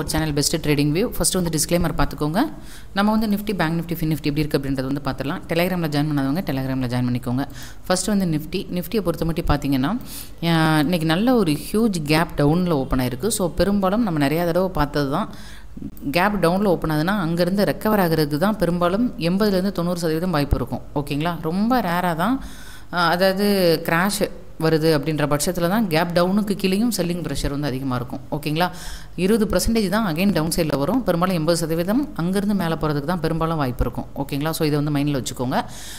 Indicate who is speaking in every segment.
Speaker 1: our channel Best Trading View. First வந்து disclaimer பார்த்துக்கோங்க. நம்ம வந்து Nifty, Bank Nifty, Fin Nifty எப்படி இருக்கு அப்படின்றது வந்து பார்த்துடலாம். டெலிகிராமில் ஜாயின் பண்ணாதவங்க டெலிகிராமில் ஜாயின் பண்ணிக்கோங்க. ஃபர்ஸ்ட் வந்து நிஃப்டியை பொறுத்த மட்டும் பார்த்தீங்கன்னா இன்றைக்கி நல்ல ஒரு ஹியூஜ் கேப் டவுனில் ஓப்பன் ஆயிருக்கு. ஸோ பெரும்பாலும் நம்ம நிறையா தடவை பார்த்தது தான் கேப் டவுனில் ஓப்பன் ஆகுதுன்னா அங்கேருந்து ரெக்கவர் ஆகிறதுக்கு தான் பெரும்பாலும் 80-90% வாய்ப்பு இருக்கும். ஓகேங்களா, ரொம்ப ரேராக தான் அதாவது கிராஷ் வருது அப்படின்ற பட்சத்தில் தான் கேப் டவுனுக்கு கீழேயும் செல்லிங் ப்ரெஷர் வந்து அதிகமாக இருக்கும். ஓகேங்களா, 20% தான் அகைன் டவுன் சைடில் வரும். பெரும்பாலும் 80% அங்கேருந்து மேலே போகிறதுக்கு தான் பெரும்பாலும் வாய்ப்பு இருக்கும். ஓகேங்களா, ஸோ இதை வந்து மைண்டில் வச்சுக்கோங்க.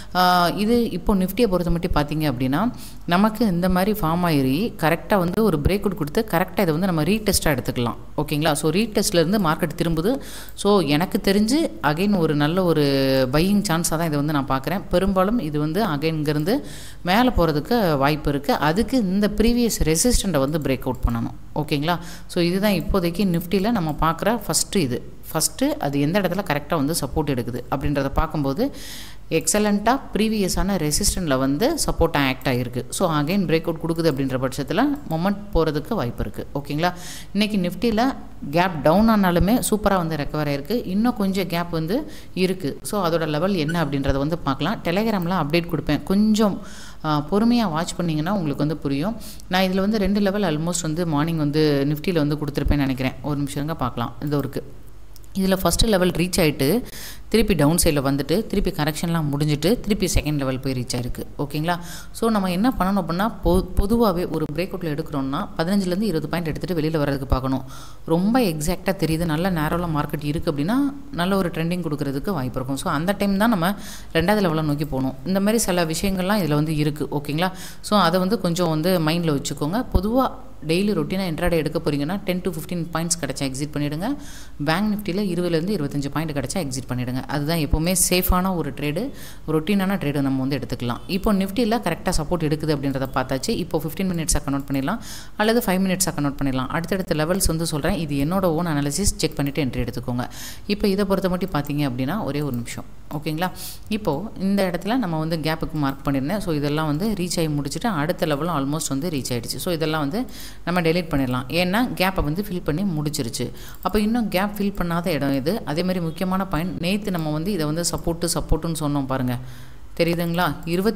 Speaker 1: இது இப்போ நிஃப்டியை பொறுத்த மட்டும் பார்த்தீங்க அப்படின்னா நமக்கு இந்த மாதிரி ஃபார்ம் ஆகி கரெக்டாக வந்து ஒரு பிரேக் அவுட் கொடுத்து கரெக்டாக இதை வந்து நம்ம ரீடெஸ்ட்டாக எடுத்துக்கலாம். ஓகேங்களா, ஸோ ரீடெஸ்ட்லேருந்து மார்க்கெட் திரும்புது. ஸோ எனக்கு தெரிஞ்சு அகைன் ஒரு நல்ல ஒரு பையிங் சான்ஸாக தான் இதை வந்து நான் பார்க்குறேன். பெரும்பாலும் இது வந்து அகைன் இங்கேருந்து மேலே போகிறதுக்கு வாய்ப்பு இருக்குது. அதுக்கு இந்த ப்ரீவியஸ் ரெசிஸ்டண்ட்டை வந்து பிரேக் அவுட் பண்ணணும். ஓகேங்களா, ஸோ இதுதான் இப்போதைக்கு நிஃப்டியில் நம்ம பார்க்குற ஃபஸ்ட்டு அது எந்த இடத்துல கரெக்டாக வந்து சப்போர்ட் எடுக்குது அப்படின்றத பார்க்கும்போது எக்ஸலண்ட்டாக ப்ரீவியஸான ரெசிஸ்டண்ட்டில் வந்து சப்போர்ட்டாக ஆக்ட் ஆகிருக்கு. ஸோ அகைன் பிரேக் அவுட் கொடுக்குது அப்படின்ற பட்சத்தில் மொமெண்ட் போகிறதுக்கு வாய்ப்பு இருக்குது. ஓகேங்களா, இன்றைக்கி நிஃப்டியில் கேப் டவுன் ஆனாலுமே சூப்பராக வந்து ரெக்கவர் ஆகிருக்கு. இன்னும் கொஞ்சம் கேப் வந்து இருக்குது. ஸோ அதோட லெவல் என்ன அப்படின்றத வந்து பார்க்கலாம். டெலிகிராமில் அப்டேட் கொடுப்பேன். கொஞ்சம் பொறுமையாக வாட்ச் பண்ணிங்கன்னா உங்களுக்கு வந்து புரியும். நான் இதில் வந்து 2 லெவல் ஆல்மோஸ்ட் வந்து மார்னிங் வந்து நிஃப்டியில் வந்து கொடுத்துருப்பேன்னு நினைக்கிறேன். ஒரு நிமிஷங்க பார்க்கலாம். இது இருக்குது. இதில் ஃபஸ்ட்டு லெவல் ரீச் ஆகிட்டு திருப்பி டவுன் சைடில் வந்துட்டு திருப்பி கரெக்ஷன்லாம் முடிஞ்சிட்டு திருப்பி செகண்ட் லெவல் போய் ரீச் ஆகிருக்கு. ஓகேங்களா, ஸோ நம்ம என்ன பண்ணணும் அப்படின்னா பொதுவாகவே ஒரு பிரேக் அவுட்டில் எடுக்கிறோம்னா 15-20 பாயிண்ட் எடுத்துகிட்டு வெளியில் வரதுக்கு பார்க்கணும். ரொம்ப எக்ஸாக்டாக தெரியுது நல்ல நேரோவில் மார்க்கெட் இருக்குது அப்படின்னா நல்ல ஒரு ட்ரெண்டிங் கொடுக்கறதுக்கு வாய்ப்பு இருக்கும். ஸோ அந்த டைம் தான் நம்ம 2வது லெவலை நோக்கி போகணும். இந்த மாதிரி சில விஷயங்கள்லாம் இதில் வந்து இருக்குது. ஓகேங்களா, ஸோ அதை வந்து கொஞ்சம் வந்து மைண்டில் வச்சுக்கோங்க. பொதுவாக டெய்லி ரொட்டீனாக இன்ட்ராடே எடுக்க போகிறீங்கன்னா 10-15 பாயிண்ட்ஸ் கிடச்சா எக்ஸிட் பண்ணிவிடுங்க. பேங்க் நிஃப்டியில் 20-25 பாயிண்ட் கிடச்சா எக்ஸிட் பண்ணிவிடுங்க. அதுதான் எப்போவுமே சேஃபான ஒரு ட்ரேடு, ரொட்டீனான ட்ரேடு நம்ம வந்து எடுத்துக்கலாம். இப்போ நிஃப்டியில் கரெக்டாக சப்போர்ட் எடுக்குது அப்படின்றத பார்த்தாச்சு. இப்போ 15 மினிட்ஸாக கன்வெர்ட் பண்ணிடலாம் அல்லது 5 மினிட்ஸாக கன்வெர்ட் பண்ணிடலாம். அடுத்தடுத்த லெவல்ஸ் வந்து சொல்கிறேன். இது என்னோட ஓன் அனாலிசிஸ், செக் பண்ணிவிட்டு என்ட்ரி எடுத்துக்கோங்க. இப்போ இதை பொறுத்த மட்டும் பார்த்தீங்க அப்படின்னா ஒரே ஒரு நிமிஷம். ஓகேங்களா, இப்போது இந்த இடத்துல நம்ம வந்து கேப்புக்கு மார்க் பண்ணியிருந்தேன். ஸோ இதெல்லாம் வந்து ரீச் ஆகி முடிச்சுட்டு அடுத்த லெவலும் ஆல்மோஸ்ட் வந்து ரீச் ஆகிடுச்சு. ஸோ இதெல்லாம் வந்து நம்ம டெலீட் பண்ணிடலாம். ஏன்னா கேப்பை வந்து ஃபில் பண்ணி முடிச்சிருச்சு. அப்போ இன்னும் கேப் ஃபில் பண்ணாத இடம் இது. அதே மாதிரி முக்கியமான பாயிண்ட், நேற்று நம்ம வந்து இதை வந்து சப்போர்ட்டுன்னு சொன்னோம் பாருங்கள், தெரியுதுங்களா?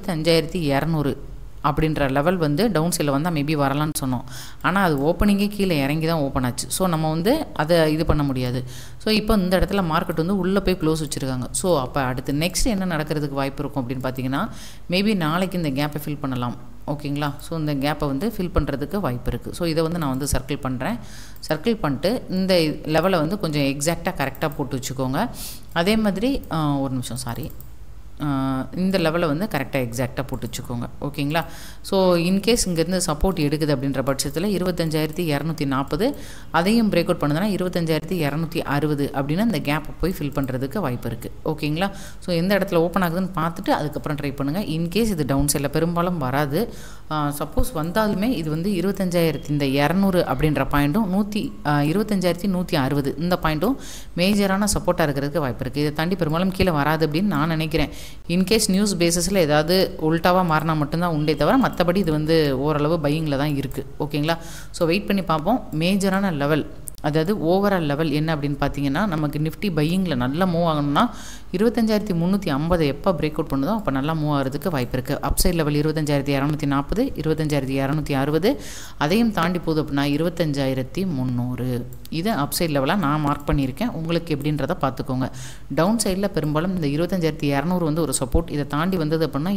Speaker 1: 25,200 அப்படின்ற லெவல் வந்து டவுன் சைடில் வந்தால் மேபி வரலான்னு சொன்னோம். ஆனால் அது ஓப்பனிங்கே கீழே இறங்கி தான் ஓப்பன் ஆச்சு. ஸோ நம்ம வந்து அதை இது பண்ண முடியாது. ஸோ இப்போ இந்த இடத்துல மார்க்கெட் வந்து உள்ளே போய் க்ளோஸ் வச்சுருக்காங்க. ஸோ அப்போ அடுத்து நெக்ஸ்ட் என்ன நடக்கிறதுக்கு வாய்ப்பு இருக்கும் அப்படின்னு பார்த்தீங்கன்னா மேபி நாளைக்கு இந்த கேப்பை ஃபில் பண்ணலாம். ஓகேங்களா, ஸோ இந்த கேப்பை வந்து ஃபில் பண்ணுறதுக்கு வாய்ப்பு இருக்குது. ஸோ இதை வந்து நான் வந்து சர்க்கிள் பண்ணுறேன். சர்க்கிள் பண்ணிட்டு இந்த லெவலை வந்து கொஞ்சம் எக்ஸாக்டாக கரெக்டாக போட்டு வச்சுக்கோங்க. அதே மாதிரி ஒரு நிமிஷம் இந்த லெவலை வந்து கரெக்டாக எக்ஸாக்டாக போட்டு வச்சுக்கோங்க. ஓகேங்களா, ஸோ இன்கேஸ் இங்கேருந்து சப்போர்ட் எடுக்குது அப்படின்ற பட்சத்தில் 25,240 அதையும் பிரேக் அவுட் பண்ணுதுன்னா 25,260 அப்படின்னு அந்த கேப்பை போய் ஃபில் பண்ணுறதுக்கு வாய்ப்பு இருக்குது. ஓகேங்களா, ஸோ எந்த இடத்துல ஓப்பன் ஆகுதுன்னு பார்த்துட்டு அதுக்கப்புறம் ட்ரை பண்ணுங்கள். இன்கேஸ் இது டவுன் சைடில் பெரும்பாலும் வராது. சப்போஸ் வந்தாலுமே இது வந்து 25,200 அப்படின்ற பாயிண்ட்டும் 25,160 இந்த பாயிண்ட்டும் மேஜரான சப்போர்ட்டாக இருக்கிறதுக்கு வாய்ப்பு இருக்குது. இதை தாண்டி பெரும்பாலும் கீழே வராது அப்படின்னு நான் நினைக்கிறேன். இன்கேஸ் நியூஸ் பேஸஸில் ஏதாவது உல்ட்டாவாக மாறினா மட்டும்தான் உண்டே தவிர மற்றபடி இது வந்து ஓரளவு பையிங்கில் தான் இருக்குது. ஓகேங்களா, ஸோ வெயிட் பண்ணி பார்ப்போம். மேஜரான லெவல் அதாவது ஓவரால் லெவல் என்ன அப்படின்னு பார்த்தீங்கன்னா நமக்கு நிஃப்டி பையிங்கில் நல்லா மூவ் ஆகணும்னா 25,350 எப்போ பிரேக் அவுட் பண்ணுதோ அப்போ நல்லா மூவ் ஆகிறதுக்கு வாய்ப்பு இருக்குது. அப்சைட் லெவல் 25,240, 25,260 அதையும் தாண்டி போகுது அப்படின்னா 25,300 இது அப்சைட் லெவலாக நான் மார்க் பண்ணியிருக்கேன். உங்களுக்கு எப்படின்றத பார்த்துக்கோங்க. டவுன் சைடில் பெரும்பாலும் இந்த 25,200 வந்து ஒரு சப்போர்ட். இதை தாண்டி வந்தது அப்படின்னா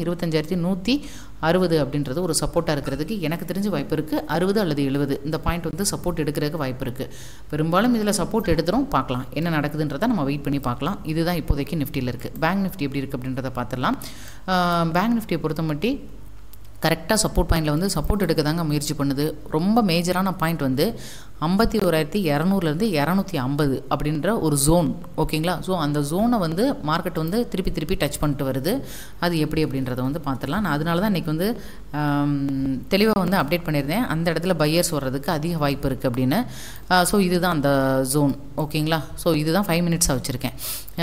Speaker 1: 25,160 அப்படின்றது ஒரு சப்போர்ட்டாக இருக்கிறதுக்கு எனக்கு தெரிஞ்சு வாய்ப்பு இருக்குது. 60 அல்லது 70 இந்த பாயிண்ட் வந்து சப்போர்ட் எடுக்கிறதுக்கு வாய்ப்பு இருக்குது. பெரும்பாலும் இதில் சப்போர்ட் எடுத்துரும். பார்க்கலாம் என்ன நடக்குதுன்றதை நம்ம வெயிட் பண்ணி பார்க்கலாம். இதுதான் இப்போதைக்கு நிஃப்டியில் இருக்குது. பேங்க் நிஃப்டி எப்படி இருக்குது அப்படின்றத பார்த்துடலாம். பேங்க் நிஃப்டியை பொறுத்த மட்டும் கரெக்டாக சப்போர்ட் பாயிண்டில் வந்து சப்போர்ட் எடுக்க தாங்க முயற்சி பண்ணுது. ரொம்ப மேஜரான பாயிண்ட் வந்து 51,200 250 அப்படின்ற ஒரு ஜோன். ஓகேங்களா, ஸோ அந்த ஜோனை வந்து மார்க்கெட் வந்து திருப்பி டச் பண்ணிட்டு வருது. அது எப்படி அப்படின்றத வந்து பார்த்துடலாம். நான் அதனால தான் இன்றைக்கி வந்து தெளிவாக வந்து அப்டேட் பண்ணியிருந்தேன். அந்த இடத்துல பையர்ஸ் வர்றதுக்கு அதிக வாய்ப்பு இருக்குது அப்படின்னு. ஸோ இதுதான் அந்த ஜோன். ஓகேங்களா, ஸோ இதுதான் 5 மினிட்ஸாக வச்சுருக்கேன்.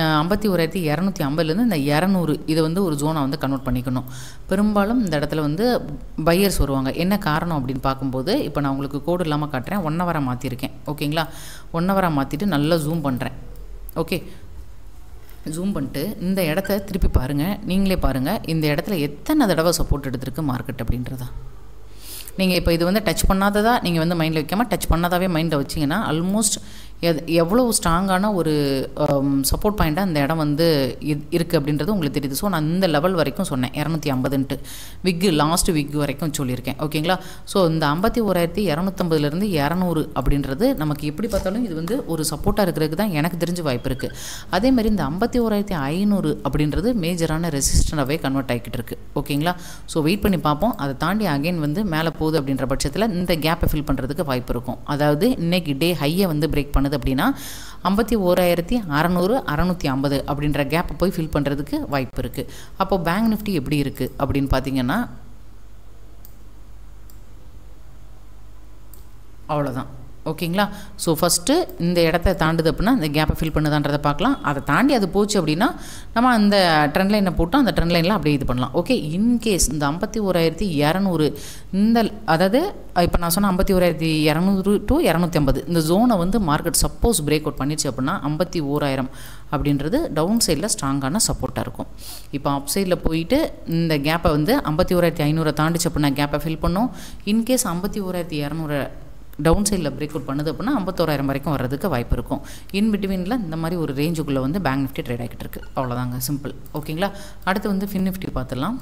Speaker 1: 51,250 இந்த 200 இதை வந்து ஒரு ஜோனை வந்து கன்வெர்ட் பண்ணிக்கணும். பெரும்பாலும் இந்த இடத்துல வந்து பையர்ஸ் வருவாங்க. என்ன காரணம் அப்படின்னு பார்க்கும்போது இப்போ நான் உங்களுக்கு கோடு இல்லாமல் காட்டுறேன். 1 hour மாற்றிருக்கேன். ஓகேங்களா, 1 ஹவராக மாற்றிட்டு நல்லா ஜூம் பண்ணுறேன். ஓகே, ஜூம் பண்ணிட்டு இந்த இடத்த திருப்பி பாருங்கள். நீங்களே பாருங்கள் இந்த இடத்துல எத்தனை தடவை சப்போர்ட் எடுத்திருக்கு மார்க்கெட் அப்படின்றதா. நீங்கள் இப்போ இது வந்து டச் பண்ணாததா நீங்கள் வந்து மைண்டில் வைக்காமல் டச் பண்ணாதாவே மைண்டில் வச்சிங்கன்னா ஆல்மோஸ்ட் எவ்வளோ ஸ்ட்ராங்கான ஒரு சப்போர்ட் பாயிண்ட்டாக அந்த இடம் வந்து இருக்குது அப்படின்றது உங்களுக்கு தெரியுது. ஸோ நான் இந்த லெவல் வரைக்கும் சொன்னேன் 250ன்ட்டு விக்கு லாஸ்ட் விக்கு வரைக்கும் சொல்லியிருக்கேன். ஓகேங்களா, ஸோ இந்த 51,250லேருந்து 200 அப்படின்றது நமக்கு எப்படி பார்த்தாலும் இது வந்து ஒரு சப்போர்ட்டாக இருக்கிறதுக்கு தான் எனக்கு தெரிஞ்ச வாய்ப்பு இருக்குது. அதேமாதிரி இந்த 51,500 அப்படின்றது மேஜரான ரெசிஸ்டண்டாகவே கன்வெர்ட் ஆகிக்கிட்டு இருக்குது. ஓகேங்களா, ஸோ வெயிட் பண்ணி பார்ப்போம். அதை தாண்டி அகைன் வந்து மேலே போகுது அப்படின்ற பட்சத்தில் இந்த கேப்பை ஃபில் பண்ணுறதுக்கு வாய்ப்பு இருக்கும். அதாவது இன்றைக்கி டே ஹையை வந்து பிரேக் பண்ண அப்படின்னா 51,600 650 அப்படின்ற கேப்பை போய் ஃபில் பண்ணுறதுக்கு வாய்ப்பு இருக்குது. அப்போது பேங்க் நிஃப்டி எப்படி இருக்குது அப்படின்னு பார்த்தீங்கன்னா அவ்வளோதான். ஓகேங்களா, ஸோ ஃபஸ்ட்டு இந்த இடத்த தாண்டுது அப்படின்னா இந்த கேப்பை ஃபில் பண்ணுதான்றதை பார்க்கலாம். அதை தாண்டி அது போச்சு அப்படின்னா நம்ம அந்த ட்ரெண்ட் லைனை போட்டோம், அந்த ட்ரெண்ட் லைனில் அப்படியே இது பண்ணலாம். ஓகே, இன்கேஸ் இந்த 51,200 இந்த அதாவது இப்போ நான் சொன்ன 51,200 to 250 இந்த ஜோனை வந்து மார்க்கெட் சப்போஸ் பிரேக் அவுட் பண்ணிடுச்சு அப்படின்னா 51,000 அப்படின்றது டவுன் சைடில் ஸ்ட்ராங்கான சப்போர்ட்டாக இருக்கும். இப்போ அப் சைடில் போயிட்டு இந்த கேப்பை வந்து 51,500 தாண்டிச்சு அப்படின்னா கேப்பை ஃபில் பண்ணும். இன்கேஸ் 51,200 டவுன் சைடில் பிரேக் அவுட் பண்ணுது அப்படின்னா 51,000 வரைக்கும் வர்றதுக்கு வாய்ப்பு இருக்கும். இன் பிட்வீனில் இந்த மாதிரி ஒரு ரேஞ்சுக்குள்ளே வந்து பேங்க் நிஃப்டி ட்ரேட் ஆகிட்டு இருக்கு. அவ்வளோதாங்க, சிம்பிள். ஓகேங்களா, அடுத்து வந்து ஃபின் நிஃப்டி பார்த்துடலாம்.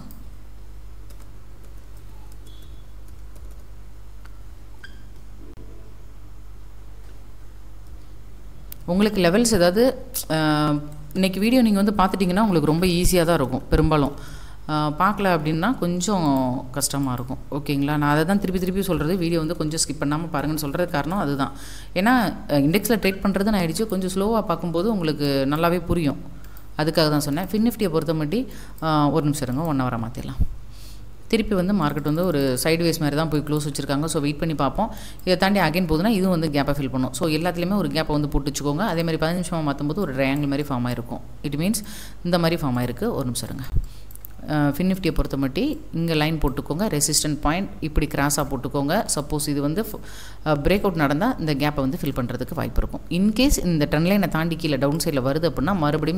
Speaker 1: உங்களுக்கு லெவல்ஸ் ஏதாவது இன்றைக்கி வீடியோ நீங்கள் வந்து பார்த்துட்டிங்கன்னா உங்களுக்கு ரொம்ப ஈஸியாக தான் இருக்கும். பெரும்பாலும் பார்க்கல அப்படின்னா கொஞ்சம் கஷ்டமாக இருக்கும். ஓகேங்களா, நான் அதை தான் திருப்பி சொல்கிறது. வீடியோ வந்து கொஞ்சம் ஸ்கிப் பண்ணாமல் பாருங்கன்னு சொல்கிறது காரணம் அதுதான். ஏன்னா இண்டெக்ஸில் ட்ரேட் பண்ணுறது நான் ஆயிடுச்சு, கொஞ்சம் ஸ்லோவாக பார்க்கும்போது உங்களுக்கு நல்லாவே புரியும். அதுக்காக தான் சொன்னேன். ஃபின் நிஃப்டியை பொறுத்த மட்டும் ஒரு நிமிஷம் இருங்க, 1 ஹவராக மாற்றிடலாம். திருப்பி வந்து மார்க்கெட் வந்து ஒரு சைட்வேஸ் மாதிரி தான் போய் க்ளோஸ் வச்சுருக்காங்க. ஸோ வெயிட் பண்ணி பார்ப்போம். இதை தாண்டி அகைன் போகுதுன்னா இதுவும் வந்து கேப்பை ஃபில் பண்ணும். ஸோ எல்லாத்துலேயுமே ஒரு கேப்பை வந்து போட்டு வச்சுக்கோங்க. அதேமாதிரி 15 நிமிஷமாக மாற்றும்போது ஒரு ட்ரையாங்கிள் மாதிரி ஃபார்ம் ஆகிருக்கும். இட் மீன்ஸ் இந்த மாதிரி ஃபார்ம் ஆகிருக்கு. ஒரு நிமிஷம் இருங்க. ஃபின் நிஃப்டியை பொறுத்த மட்டும் இங்கே லைன் போட்டுக்கோங்க, ரெசிஸ்டன்ட் பாயிண்ட் இப்படி கிராஸாக போட்டுக்கோங்க. சப்போஸ் இது வந்து பிரேக் அவுட் நடந்தால் இந்த கேப்பை வந்து ஃபில் பண்ணுறதுக்கு வாய்ப்பு இருக்கும். இன்கேஸ் இந்த ட்ரெண்ட் லைனை தாண்டி கீழே டவுன் சைடில் வருது அப்படின்னா மறுபடியும்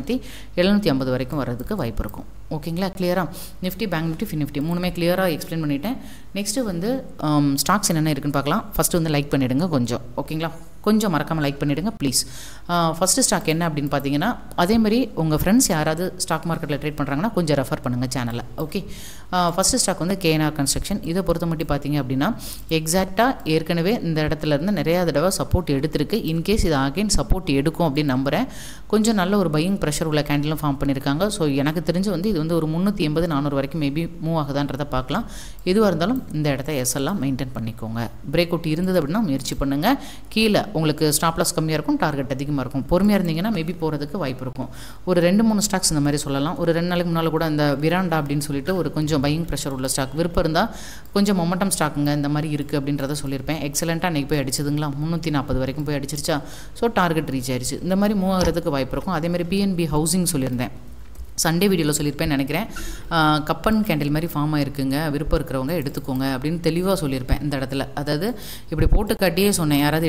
Speaker 1: 23,750 வரைக்கும் வர்றதுக்கு வாய்ப்பு இருக்கும். ஓகேங்களா, கிளியராக Nifty, bank Nifty, fin Nifty மூணுமே கிளியராக எக்ஸ்பிளைன் பண்ணிட்டேன். நெக்ஸ்ட்டு வந்து ஸ்டாக்ஸ் என்னென்ன இருக்குன்னு பார்க்கலாம். ஃபஸ்ட்டு வந்து லைக் பண்ணிவிடுங்க கொஞ்சம். ஓகேங்களா, கொஞ்சம் மறக்காமல் லைக் பண்ணிவிடுங்க ப்ளீஸ். ஃபஸ்ட்டு ஸ்டாக் என்ன அப்படின்னு பார்த்தீங்கன்னா அதேமாதிரி உங்கள் ஃப்ரெண்ட்ஸ் யாராவது ஸ்டாக் மார்க்கெட்டில் ட்ரேட் பண்ணுறாங்கன்னா கொஞ்சம் ரெஃபர் பண்ணுங்கள் சேனலை. ஓகே, ஃபஸ்ட்டு ஸ்டாக் வந்து கேஎன்ஆர் கன்ஸ்ட்ரக்ஷன். இதை பொறுத்த மட்டும் பார்த்தீங்க அப்படின்னா எக்ஸாக்டாக ஏற்கனவே இந்த இடத்துல இருந்து நிறையா தடவை சப்போர்ட் எடுத்திருக்கு. இன்கேஸ் இது அகைன் சப்போர்ட் எடுக்கும் அப்படின்னு நம்புகிறேன். கொஞ்சம் நல்ல ஒரு பையிங் ப்ரெஷர் உள்ள கேண்டிலும் ஃபார்ம் பண்ணியிருக்காங்க. ஸோ எனக்கு தெரிஞ்சு வந்து இது வந்து ஒரு 380-400 வரைக்கும் மேபி மூவ் ஆகுதான்றதை பார்க்கலாம். எதுவாக இருந்தாலும் இந்த இடத்த எஸ்எல்லாம் மெயின்டைன் பண்ணிக்கோங்க. பிரேக் அவுட் இருந்தது அப்படின்னா முயற்சி பண்ணுங்கள். கீழே உங்களுக்கு ஸ்டாப் லாஸ் கம்மியாக இருக்கும், டார்கெட் அதிகமாக இருக்கும். பொறுமையாக இருந்தீங்கன்னா மேபி போகிறதுக்கு வாய்ப்பு இருக்கும். ஒரு 2-3 ஸ்டாக்ஸ் இந்த மாதிரி சொல்லலாம். ஒரு 2 நாளைக்கு முன்னால் கூட இந்த விராண்டா அப்படின்னு சொல்லிட்டு ஒரு கொஞ்சம் பையிங் ப்ரெஷர் உள்ள ஸ்டாக், விருப்பம் இருந்தால் கொஞ்சம் மொமெண்டம் ஸ்டாக்குங்க இந்த மாதிரி இருக்குது அப்படின்றத சொல்லியிருப்பேன். எக்ஸலண்ட்டாக அன்றைக்கி போய் அடிச்சதுங்களா 340 வரைக்கும் போய் அடிச்சிருச்சா. ஸோ டார்கெட் ரீச் ஆயிடுச்சு. இந்த மாதிரி மூவ் ஆகிறதுக்கு வாய்ப்பு இருக்கும். அதேமாதிரி பிஎன்பி ஹவுசிங் சொல்லியிருந்தேன், சண்டே வீடியோவில் சொல்லியிருப்பேன்னு நினைக்கிறேன். கப்பன் கேண்டில் மாதிரி ஃபார்ம் ஆகிருக்குங்க, விருப்பம் இருக்கிறவங்க எடுத்துக்கோங்க அப்படின்னு தெளிவாக சொல்லியிருப்பேன் இந்த இடத்துல. அதாவது இப்படி போட்டு காட்டியே சொன்னேன். யாராவது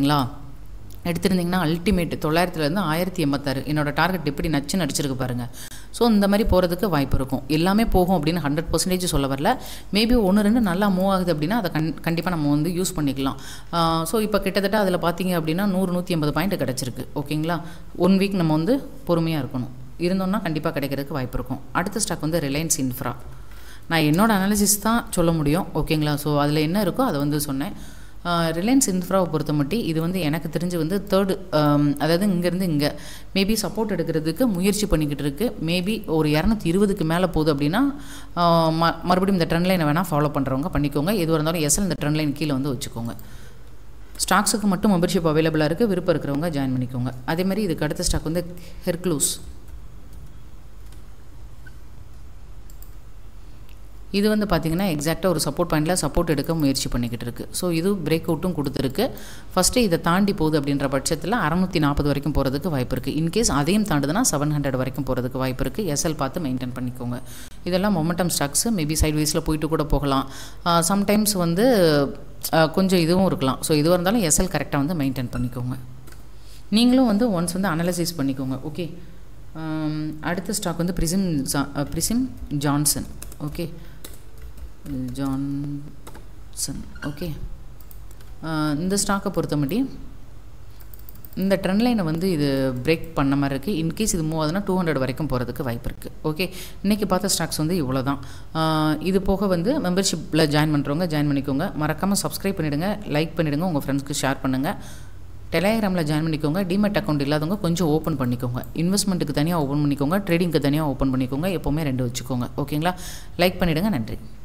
Speaker 1: எடுத்திருந்தீங்கன்னா அல்டிமேட் 900லேருந்து 1086 என்னோட டார்கெட் எப்படி நச்சுன்னு அடிச்சிருக்கு பாருங்கள். ஸோ இந்த மாதிரி போகிறதுக்கு வாய்ப்பு இருக்கும். எல்லாமே போகும் அப்படின்னு 100% சொல்ல வரல. மேபி 1-2 நல்லா மூவ் ஆகுது அப்படின்னா அதை கண்டிப்பாக நம்ம வந்து யூஸ் பண்ணிக்கலாம். ஸோ இப்போ கிட்டத்தட்ட அதில் பார்த்தீங்க அப்படின்னா 100-180 பாயிண்ட் கிடச்சிருக்கு. ஓகேங்களா, 1 வீக் நம்ம வந்து பொறுமையாக இருக்கணும். இருந்தோம்னா கண்டிப்பாக கிடைக்கிறதுக்கு வாய்ப்பு இருக்கும். அடுத்த ஸ்டாக் வந்து ரிலையன்ஸ் இன்ஃப்ரா. நான் என்னோடய அனாலிசிஸ் தான் சொல்ல முடியும். ஓகேங்களா, ஸோ அதில் என்ன இருக்கோ அதை வந்து சொன்னேன். ரிலையன்ஸ் இன்ஃப்ராவை பொறுத்த மட்டும் இது வந்து எனக்கு தெரிஞ்சு வந்து தேர்டு, அதாவது இங்கேருந்து இங்கே மேபி சப்போர்ட் எடுக்கிறதுக்கு முயற்சி பண்ணிக்கிட்டு இருக்குது. மேபி ஒரு 220க்கு மேலே போகுது அப்படின்னா மறுபடியும் இந்த ட்ரெண்ட் லைனை வேணால் ஃபாலோ பண்ணுறவங்க பண்ணிக்கோங்க. எதுவாக இருந்தாலும் எஸ்எல் இந்த ட்ரெண்ட் லைன் கீழே வந்து வச்சுக்கோங்க. ஸ்டாக்ஸுக்கு மட்டும் மெம்பர்ஷிப் அவைலபிளாக இருக்குது, விருப்பம் இருக்கிறவங்க ஜாயின் பண்ணிக்கோங்க. அதேமாதிரி இதுக்கு அடுத்த ஸ்டாக் வந்து ஹெர்குலஸ். இது வந்து பார்த்திங்கன்னா எக்ஸாக்டாக ஒரு சப்போர்ட் பாயிண்டில் சப்போர்ட் எடுக்க முயற்சி பண்ணிக்கிட்டு இருக்குது. ஸோ இது பிரேக் அவுட்டும் கொடுத்துருக்கு. ஃபஸ்ட்டு இதை தாண்டி போகுது அப்படின்ற பட்சத்தில் 640 வரைக்கும் போகிறதுக்கு வாய்ப்பு இருக்குது. இன்கேஸ் அதையும் தாண்டுதுன்னா 700 வரைக்கும் போகிறதுக்கு வாய்ப்பு இருக்குது. எஸ்எல் பார்த்து மெயின்டைன் பண்ணிக்கோங்க. இதெல்லாம் மொமெண்டம் ஸ்டாக்ஸு, மேபி சைட் வைஸில் போயிட்டு கூட போகலாம். சம்டைம்ஸ் வந்து கொஞ்சம் இதுவும் இருக்கலாம். ஸோ எதுவாக இருந்தாலும் எஸ்எல் கரெக்டாக வந்து மெயின்டைன் பண்ணிக்கோங்க. நீங்களும் வந்து ஒன்ஸ் வந்து அனலைசிஸ் பண்ணிக்கோங்க. ஓகே, அடுத்த ஸ்டாக் வந்து பிரிசிம் ஜான்சன். ஓகே, ஜான்சன். ஓகே, இந்த ஸ்டாக்கை பொறுத்த மட்டும் இந்த ட்ரெண்ட் லைனை வந்து இது பிரேக் பண்ண மாதிரி இருக்குது. இன்கேஸ் இது மூவ் ஆகுதுன்னா 200 வரைக்கும் போகிறதுக்கு வாய்ப்பு இருக்குது. ஓகே, இன்றைக்கி பார்த்த ஸ்டாக்ஸ் வந்து இவ்வளோ தான். இது போக வந்து மெம்பர்ஷிப்பில் ஜாயின் பண்ணுறவங்க ஜாயின் பண்ணிக்கோங்க. மறக்காமல் சப்ஸ்கிரைப் பண்ணிவிடுங்க, லைக் பண்ணிவிடுங்க, உங்கள் ஃப்ரெண்ட்ஸ்க்கு ஷேர் பண்ணுங்கள். டெலிகிராமில் ஜாயின் பண்ணிக்கோங்க. டிமெட் அக்கௌண்ட் இல்லாதவங்க கொஞ்சம் ஓப்பன் பண்ணிக்கோங்க. இன்வெஸ்ட்மெண்ட்டுக்கு தனியாக ஓப்பன் பண்ணிக்கோங்க, ட்ரேடிங்க்கு தனியாக ஓப்பன் பண்ணிக்கோங்க. எப்போவுமே 2 வச்சுக்கோங்க. ஓகேங்களா, லைக் பண்ணிவிடுங்க. நன்றி.